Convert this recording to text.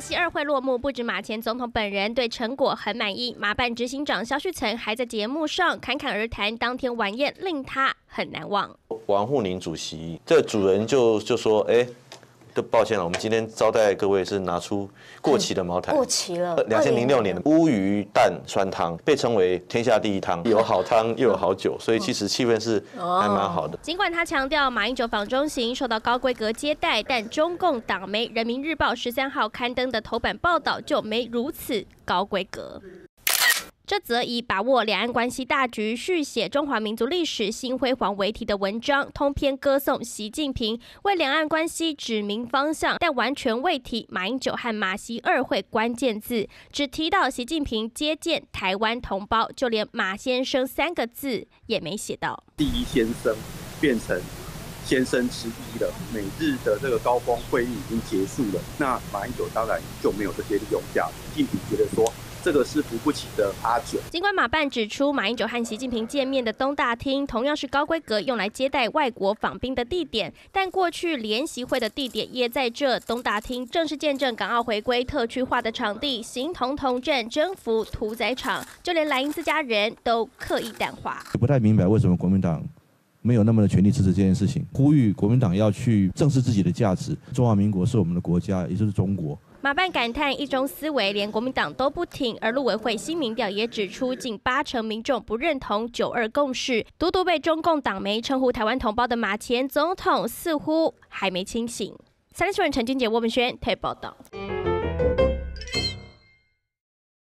习2会落幕，不止马前总统本人对成果很满意，马办执行长萧旭岑还在节目上侃侃而谈，当天晚宴令他很难忘。 王沪宁主席这主人就说，抱歉了，我们今天招待各位是拿出过期的茅台， 过期了。 2006年的乌鱼蛋酸汤被称为天下第一汤，有好汤又有好酒，所以其实气氛是还蛮好的。 尽管他强调马英九访中行受到高规格接待，但中共党媒《人民日报》13号刊登的头版报道就没如此高规格。这则以把握两岸关系大局、续写中华民族历史新辉煌为题的文章，通篇歌颂习近平，为两岸关系指明方向，但完全未提马英九和马习2会关键字，只提到习近平接见台湾同胞，就连马先生3个字也没写到。 第一先生变成先生之一了，美日的这个高峰会议已经结束了，那马英九当然就没有这些利用价值。习近平觉得说，这个是扶不起的阿九。 尽管马办指出，马英九和习近平见面的东大厅同样是高规格用来接待外国访宾的地点，但过去联席会的地点也在这东大厅，正是见证港澳回归特区化的场地，形同统战、征服、屠宰场，就连莱茵自家人都刻意淡化。 不太明白为什么国民党没有那么的全力支持这件事情，呼吁国民党要去正视自己的价值。中华民国是我们的国家，也就是中国。 马办感叹一中思维连国民党都不挺，而陆委会新民调也指出，近80%民众不认同9·2共识。独独被中共党媒称呼台湾同胞的马前总统似乎还没清醒。3立新闻陈俊杰、郭文轩台北报道。